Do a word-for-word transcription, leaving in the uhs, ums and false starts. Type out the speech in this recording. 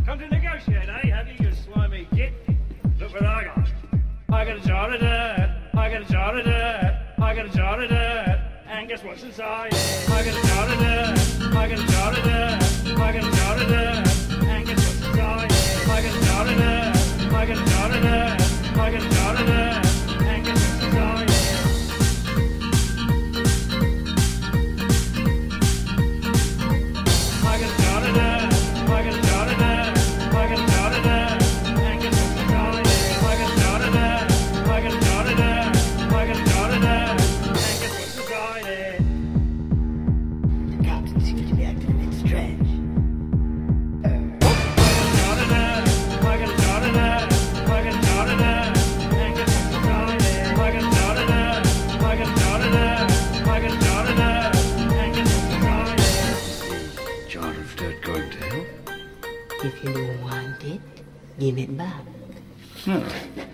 Come to negotiate, eh? Have you, you slimy git? Look what I got. I got a jar of dirt. I got a jar of dirt. I got a jar of dirt. And guess what's inside it? I got a jar of dirt. I got a jar of dirt. I got a jar of dirt. And guess what's inside it? I got a jar of dirt. I got a jar of dirt. I got a jar of dirt. And guess what's inside it? I got a jar of dirt. I got a jar of dirt. I got a jar of dirt. And guess what's inside it? I got a jar of dirt. I got a jar of dirt. I got a jar of dirt. And guess what's inside it? The cops seem to be acting a bit strange. I got a jar of dirt. I got a jar of dirt. And guess what's inside it? I got a jar of dirt. I got a jar of dirt. I got a jar of dirt. And guess what's inside it? Jar of dirt going to help? If you don't want it, give it back. Hmm.